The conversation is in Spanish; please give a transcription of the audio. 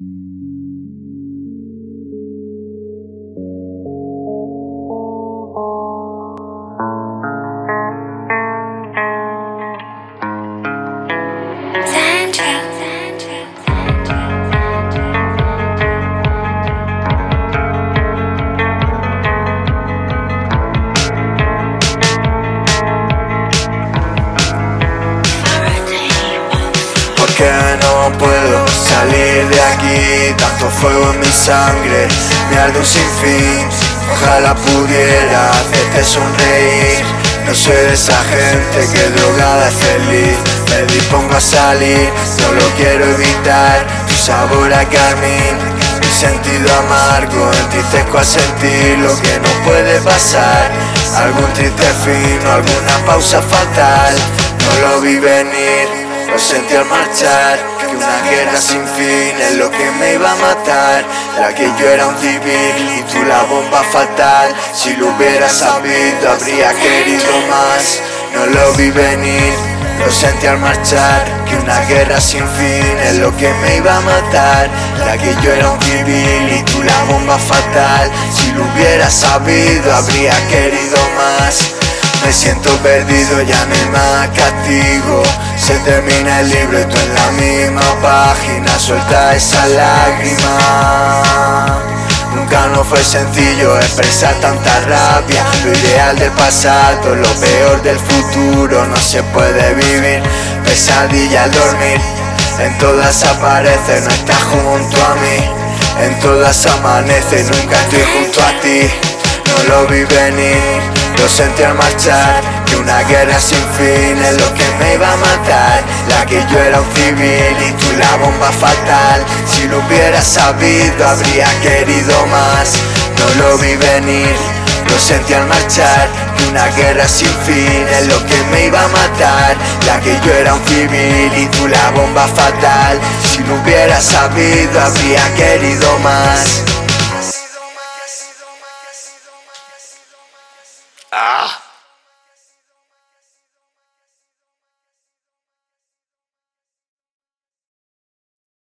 Porque no puedo salir de aquí, tanto fuego en mi sangre, me arde un sinfín. Ojalá pudiera hacerte sonreír, no soy de esa gente que drogada es feliz. Me dispongo a salir, no lo quiero evitar, tu sabor a carmín, mi sentido amargo, entristezco a sentir lo que no puede pasar. Algún triste fin o alguna pausa fatal, no lo vi venir. Lo sentí al marchar, que una guerra sin fin es lo que me iba a matar. Era que yo era un civil y tú la bomba fatal. Si lo hubiera sabido habría querido más. No lo vi venir, lo sentí al marchar, que una guerra sin fin es lo que me iba a matar. Era que yo era un civil y tú la bomba fatal. Si lo hubiera sabido habría querido más. Me siento perdido, ya no hay más castigo. Se termina el libro y tú en la misma página. Suelta esa lágrima. Nunca no fue sencillo expresar tanta rabia. Lo ideal del pasado, lo peor del futuro. No se puede vivir pesadilla al dormir. En todas aparece, no estás junto a mí. En todas amanece, nunca estoy junto a ti. No lo vi venir, lo sentí al marchar, que una guerra sin fin es lo que me iba a matar. La que yo era un civil y tú la bomba fatal. Si lo hubiera sabido habría querido más. No lo vi venir, lo sentí al marchar, que una guerra sin fin es lo que me iba a matar. La que yo era un civil y tú la bomba fatal. Si lo hubiera sabido habría querido más. Ah.